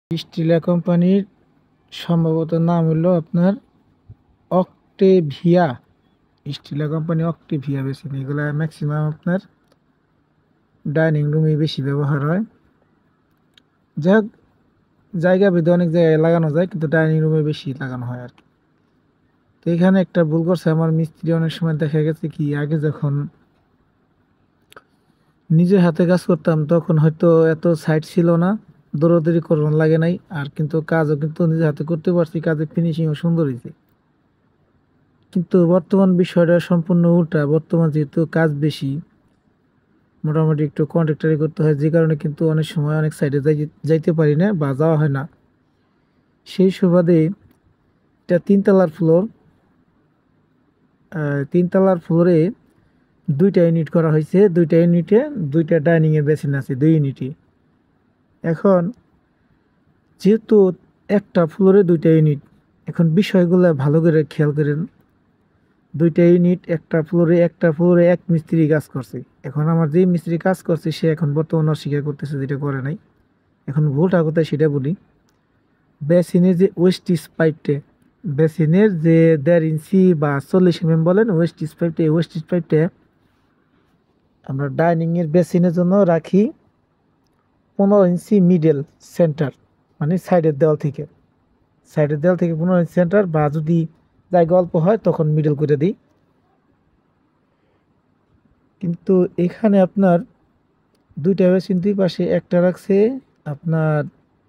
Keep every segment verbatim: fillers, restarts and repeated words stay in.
স্টিলা কোম্পানির সম্ভবত নাম হলো আপনার অক্টেভিয়া। স্টিলা কোম্পানি অক্টেভিয়া বেশি এগুলা ম্যাক্সিমাম আপনার ডাইনিং রুমে বেশি ব্যবহার হয়। যাই হোক, জায়গা ভেদে অনেক জায়গায় লাগানো যায়, কিন্তু ডাইনিং রুমে বেশি লাগানো হয় আর কি। তো এখানে একটা ভুল করছে আমার মিস্ত্রি। অনেক সময় দেখা গেছে কি, আগে যখন নিজের হাতে কাজ করতাম তখন হয়তো এত সাইট ছিল না, দৌড়াদৌড়ি করুন লাগে নাই, আর কিন্তু কাজও কিন্তু নিজের হাতে করতে পারছি, কাজের ফিনিশিংও সুন্দর হয়েছে। কিন্তু বর্তমান বিষয়টা সম্পূর্ণ উল্টা। বর্তমান যেহেতু কাজ বেশি, মোটামুটি একটু কন্ট্রাক্টারি করতে হয়, যে কারণে কিন্তু অনেক সময় অনেক সাইডে যাইতে পারি না বা যাওয়া হয় না। সেই সুবাদে এটা তিনতলার ফ্লোর, তিনতলার ফ্লোরে দুইটা ইউনিট করা হয়েছে। দুইটা ইউনিটে দুইটা ডাইনিংয়ের বেসিন আছে, দুই ইউনিটে। এখন যেহেতু একটা ফ্লোরে দুইটা ইউনিট, এখন বিষয়গুলো ভালো করে খেয়াল করেন। দুইটা ইউনিট একটা ফ্লোরে, একটা ফ্লোরে এক মিস্ত্রি কাজ করছে। এখন আমার যে মিস্ত্রি কাজ করছে সে এখন বর্তমানে অস্বীকার করতেছে যেটা করে নাই। এখন ভুলটা কোথায় সেটা বলি। বেসিনের যে ওয়েস্টিস পাইপটা, বেসিনের যে দেড় ইঞ্চি বা চল্লিশ এম এম বলেন ওয়েস্টিস পাইপটা, এই ওয়েস্টিস পাইপটা আমরা ডাইনিংয়ের বেসিনের জন্য রাখি পনেরো ইঞ্চি মিডল সেন্টার, মানে সাইডের দেওয়াল থেকে সাইডের দেওয়াল থেকে পনেরো ইঞ্চি সেন্টার, বা যদি জায়গা অল্প হয় তখন মিডল করে দিই। কিন্তু এখানে আপনার দুইটা বেসিন, দুই পাশে একটা রাখছে আপনার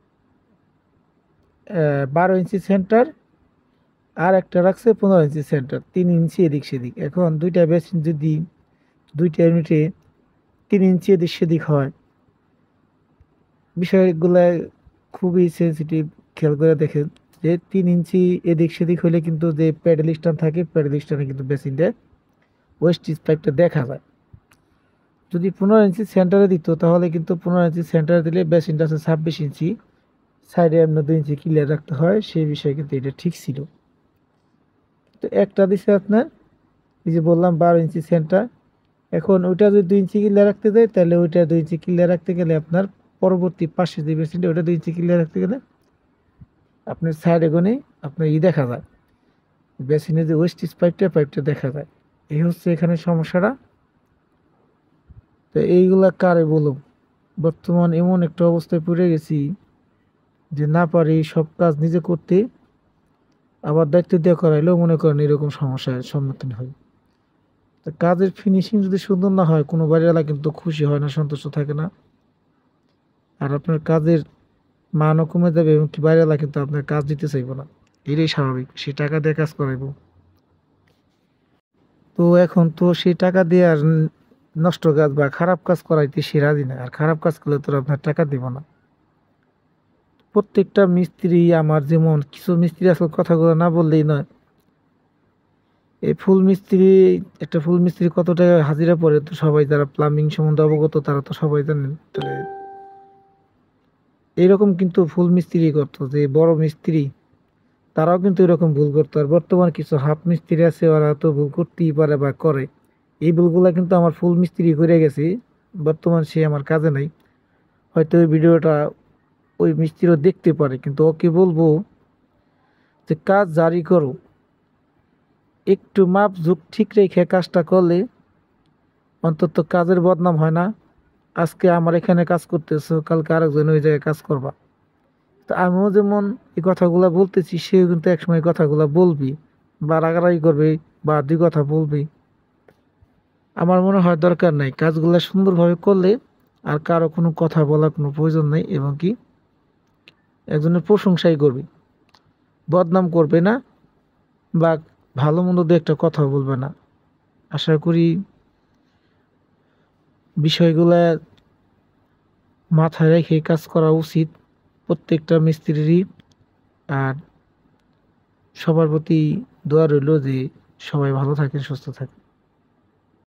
বারো ইঞ্চি সেন্টার, আর একটা রাখছে পনেরো ইঞ্চি সেন্টার, তিন ইঞ্চি এদিক সেদিক। এখন দুইটা বেসিন যদি দুইটা ইউনিটে তিন ইঞ্চি এদিক সেদিক হয়, বিষয়গুলো খুবই সেন্সিটিভ। খেয়াল করে দেখেন যে তিন ইঞ্চি এদিক সেদিক হলে কিন্তু যে প্যাডেল স্ট্যান্ড থাকে, প্যাডেল স্ট্যান্ডে কিন্তু বেসিনটা ওয়েস্টিজ পাইপটা দেখা যায়। যদি পনেরো ইঞ্চি সেন্টারে দিত তাহলে কিন্তু পনেরো ইঞ্চি সেন্টারে দিলে বেসিনটা আছে ছাব্বিশ ইঞ্চি, সাইডে আপনার দুই ইঞ্চি ক্লিয়ার রাখতে হয়, সেই বিষয়ে কিন্তু এটা ঠিক ছিল। তো একটা দিছে আপনার এই যে বললাম বারো ইঞ্চি সেন্টার। এখন ওইটা যদি দুই ইঞ্চি ক্লিয়ার রাখতে যায়, তাহলে ওইটা দুই ইঞ্চি ক্লিয়ার রাখতে গেলে আপনার পরবর্তী পাশে যে বেসিনটা ওইটা দুই ইঞ্চি ক্লিয়ার রাখতে গেলে আপনার সাইডে গনে আপনার ই দেখা যায়, বেসিনের যে ওয়েস্টিজ পাইপটা পাইপটা দেখা যায়। এই হচ্ছে এখানে সমস্যাটা। তো এইগুলা কারে বলুন, বর্তমান এমন একটা অবস্থায় পড়ে গেছি যে না পারি সব কাজ নিজে করতে, আবার দায়িত্ব দিয়ে করাইলেও মনে করেন এরকম সমস্যার সম্মুখীন হয়। তো কাজের ফিনিশিং যদি সুন্দর না হয়, কোনো বাড়িওয়ালা কিন্তু খুশি হয় না, সন্তুষ্ট থাকে না, আর আপনার কাজের মানও কমে যাবে, এবং কি বাড়িওয়ালা কিন্তু আপনার কাজ দিতে চাইব না। এটাই স্বাভাবিক, সে টাকা দিয়ে কাজ করাইব। তো এখন তো সেই টাকা দিয়ে আর নষ্ট কাজ বা খারাপ কাজ করাইতে সে রাজি না, আর খারাপ কাজ করলে তো আপনার টাকা দিব না। প্রত্যেকটা মিস্ত্রি আমার যেমন, কিছু মিস্ত্রি আসলে কথাগুলো না বললেই নয়। এই ফুল মিস্ত্রি, একটা ফুল মিস্ত্রি কত টাকা হাজিরা পড়ে তো সবাই, যারা প্লাম্বিং সম্বন্ধে অবগত তারা তো সবাই জানেন। তাহলে এইরকম কিন্তু ফুল মিস্ত্রি করতো, যে বড় মিস্ত্রি তারাও কিন্তু এরকম ভুল করতো। আর বর্তমান কিছু হাফ মিস্ত্রি আছে, ওরা তো ভুল করতেই পারে বা করে। এই ভুলগুলা কিন্তু আমার ফুল মিস্ত্রি করে গেছে, বর্তমান সে আমার কাজে নাই। হয়তো ওই ভিডিওটা ওই মিস্ত্রিও দেখতে পারে, কিন্তু ওকে বলবো যে কাজ জারি করো, একটু মাপ ঝুঁক ঠিক রেখে কাজটা করলে অন্তত কাজের বদনাম হয় না। আজকে আমার এখানে কাজ করতেছো, কালকে আরেকজন ওই জায়গায় কাজ করবা। তো আমিও যেমন এই কথাগুলো বলতেছি, সেও কিন্তু একসময় কথাগুলো বলবি বা রাগারাগি করবে বা দুই কথা বলবি। আমার মনে হয় দরকার নাই, কাজগুলো সুন্দরভাবে করলে আর কারো কোনো কথা বলার কোনো প্রয়োজন নেই, এবং কি একজনের প্রশংসাই করবে, বদনাম করবে না বা ভালো মন্দ দু একটা কথা বলবে না। আশা করি বিষয়গুলো মাথায় রেখে কাজ করা উচিত প্রত্যেকটা মিস্ত্রিরই। আর সবার প্রতি দোয়া রইল যে সবাই ভালো থাকেন, সুস্থ থাকেন।